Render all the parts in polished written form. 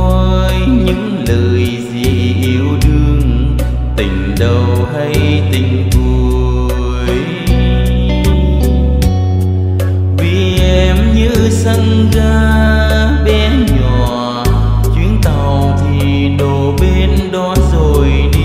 nói những lời gì yêu đương, tình đầu hay tình cuối. Vì em như sân ga bé nhỏ, chuyến tàu thì đổ bên đó rồi đi.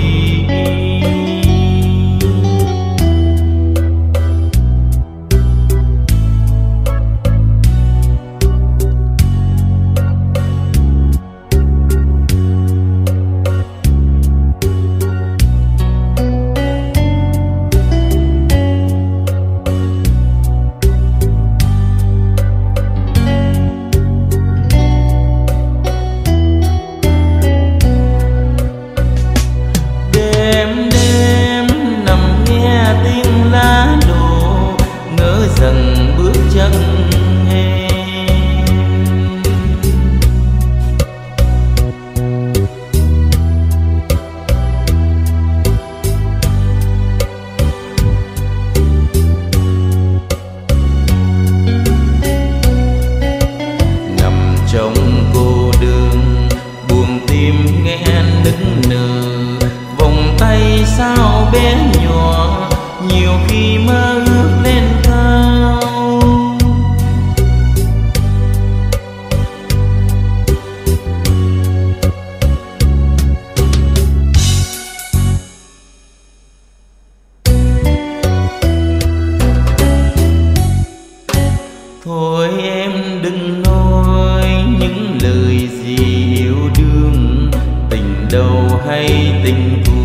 Sao bé nhỏ nhiều khi mơ ước lên cao. Thôi em đừng nói những lời gì yêu đương, tình đầu hay tình cuối.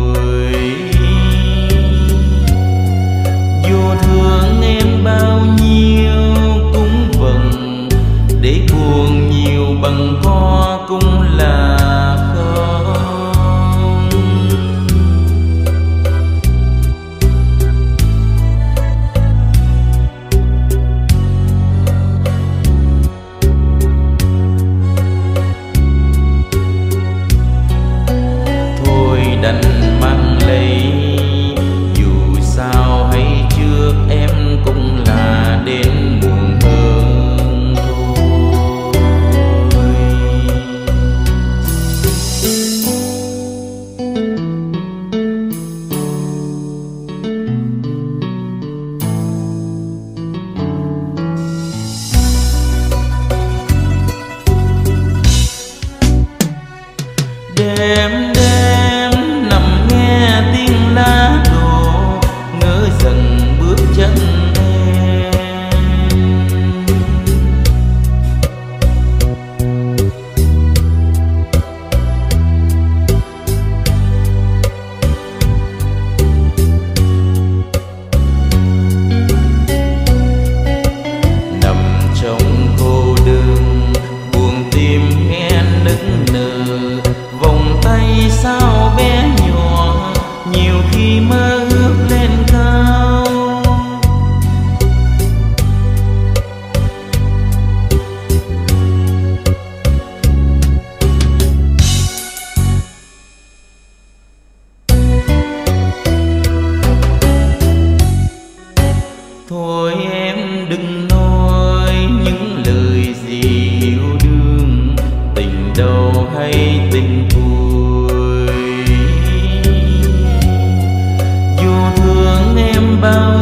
Thương em bao nhiêu cũng vần, để buồn nhiều bằng có cũng là không. Thôi đành mang lấy, dù sao hay trước em cũng là đến muộn hơn thôi. Đêm đêm nằm nghe tiếng lá đổ, ngỡ dần bước chân em. Nằm trong cô đơn buồn tim nghe nức nở, vòng tay sao bé nhỏ nhiều khi mơ ước lên cao. Thôi em đừng nói những lời gì yêu đương, tình đầu hay tình cuối. Dù thương em bao